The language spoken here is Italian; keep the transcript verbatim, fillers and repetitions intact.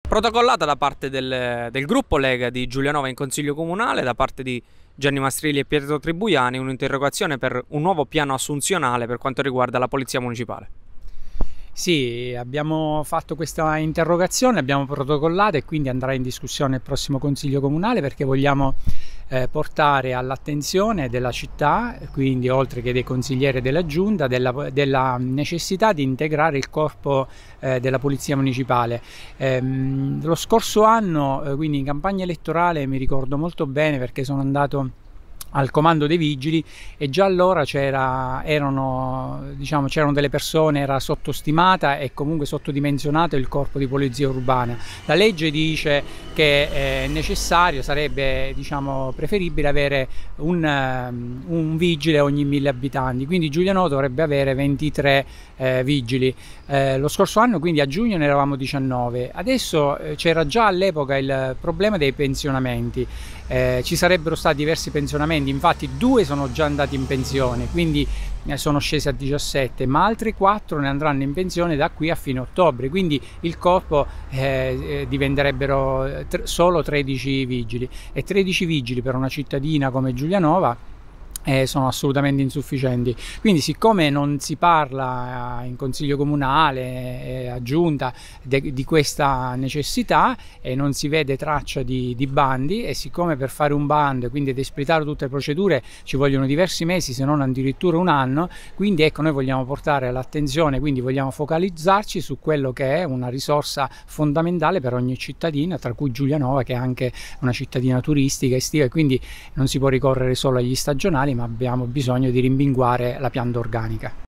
Protocollata da parte del, del gruppo Lega di Giulianova in Consiglio Comunale, da parte di Gianni Mastrilli e Pietro Tribuiani, un'interrogazione per un nuovo piano assunzionale per quanto riguarda la Polizia Municipale. Sì, abbiamo fatto questa interrogazione, abbiamo protocollato e quindi andrà in discussione il prossimo Consiglio Comunale, perché vogliamo eh, portare all'attenzione della città, quindi oltre che dei consiglieri della Giunta, della, della necessità di integrare il corpo eh, della Polizia Municipale. Ehm, lo scorso anno, eh, quindi in campagna elettorale, mi ricordo molto bene perché sono andato al comando dei vigili e già allora c'era, erano, diciamo, c'erano delle persone, era sottostimata e comunque sottodimensionato il corpo di polizia urbana. La legge dice che è necessario, sarebbe, diciamo, preferibile avere un, un vigile ogni mille abitanti, quindi Giulianova dovrebbe avere ventitré eh, vigili. Eh, lo scorso anno, quindi a giugno, ne eravamo diciannove. Adesso eh, c'era già all'epoca il problema dei pensionamenti. Eh, ci sarebbero stati diversi pensionamenti, infatti due sono già andati in pensione, quindi eh, sono scesi a diciassette, ma altri quattro ne andranno in pensione da qui a fine ottobre, quindi il corpo eh, diventerebbero solo tredici vigili, e tredici vigili per una cittadina come Giulianova Eh, sono assolutamente insufficienti. Quindi, siccome non si parla in Consiglio Comunale e a Giunta de, di questa necessità e non si vede traccia di, di bandi, e siccome per fare un bando e quindi ed espletare tutte le procedure ci vogliono diversi mesi, se non addirittura un anno, quindi ecco, noi vogliamo portare l'attenzione, quindi vogliamo focalizzarci su quello che è una risorsa fondamentale per ogni cittadina, tra cui Giulianova, che è anche una cittadina turistica estiva, e quindi non si può ricorrere solo agli stagionali, ma abbiamo bisogno di rimpinguare la pianta organica.